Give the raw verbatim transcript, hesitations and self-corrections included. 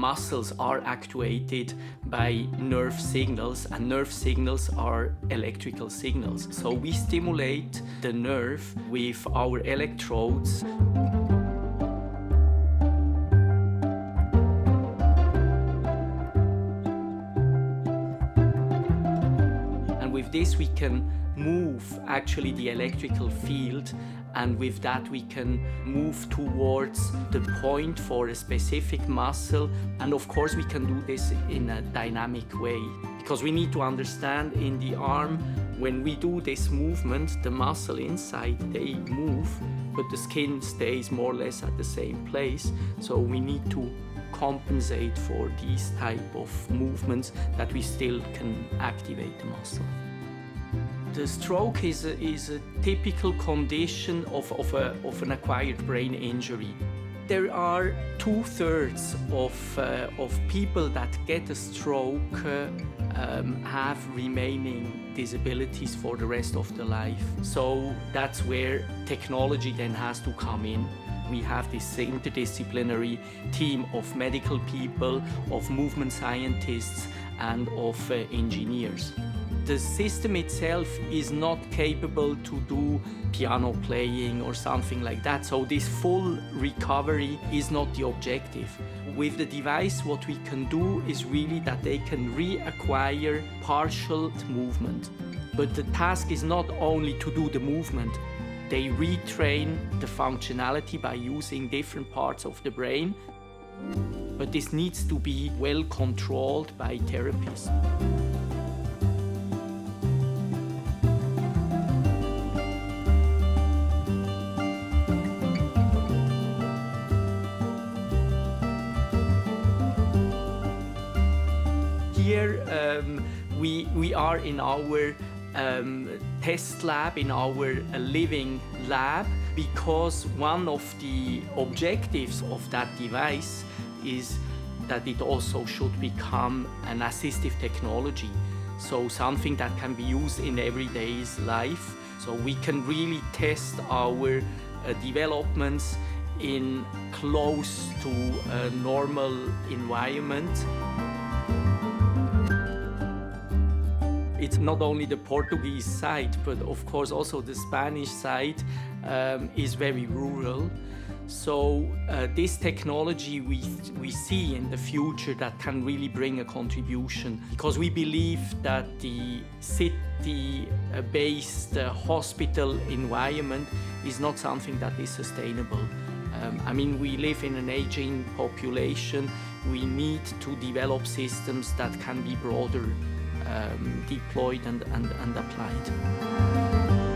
muscles are actuated by nerve signals, and nerve signals are electrical signals. So we stimulate the nerve with our electrodes. And with this we can move actually the electrical field, and with that we can move towards the point for a specific muscle. And of course we can do this in a dynamic way, because we need to understand in the arm, when we do this movement, the muscle inside, they move, but the skin stays more or less at the same place. So we need to compensate for these type of movements that we still can activate the muscle. The stroke is a, is a typical condition of, of, a, of an acquired brain injury. There are two-thirds of, uh, of people that get a stroke uh, um, have remaining disabilities for the rest of their life. So that's where technology then has to come in. We have this interdisciplinary team of medical people, of movement scientists, and of uh, engineers. The system itself is not capable to do piano playing or something like that, so this full recovery is not the objective. With the device, what we can do is really that they can reacquire partial movement. But the task is not only to do the movement, they retrain the functionality by using different parts of the brain, but this needs to be well controlled by therapists. Here um, we, we are in our um, test lab, in our uh, living lab, because one of the objectives of that device is that it also should become an assistive technology. So something that can be used in everyday's life. So we can really test our uh, developments in close to a normal environment. It's not only the Portuguese side, but of course also the Spanish side um, is very rural. So uh, this technology we, we see in the future that can really bring a contribution, because we believe that the city-based uh, hospital environment is not something that is sustainable. Um, I mean, we live in an aging population. We need to develop systems that can be broader Um, deployed and, and, and applied.